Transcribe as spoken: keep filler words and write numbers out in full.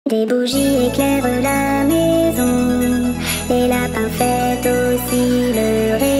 Des bougies éclairent la maison, les lapins fêtent aussi le réveillon.